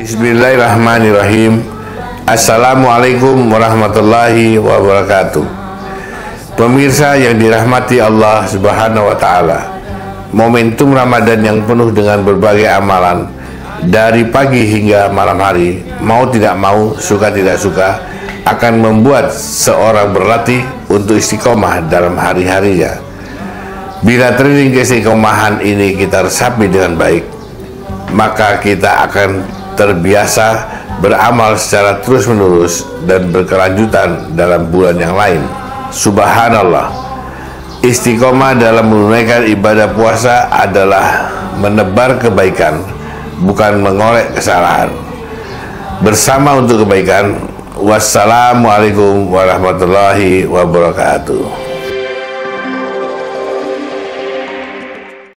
Bismillahirrahmanirrahim. Assalamualaikum warahmatullahi wabarakatuh. Pemirsa yang dirahmati Allah Subhanahu wa Ta'ala, momentum Ramadan yang penuh dengan berbagai amalan dari pagi hingga malam hari, mau tidak mau, suka tidak suka, akan membuat seorang berlatih untuk istiqomah dalam hari-harinya. Bila training keistiqomahan ini kita resapi dengan baik, maka kita akan terbiasa beramal secara terus-menerus dan berkelanjutan dalam bulan yang lain. Subhanallah, istiqomah dalam menunaikan ibadah puasa adalah menebar kebaikan, bukan mengorek kesalahan. Bersama untuk kebaikan. Wassalamualaikum warahmatullahi wabarakatuh.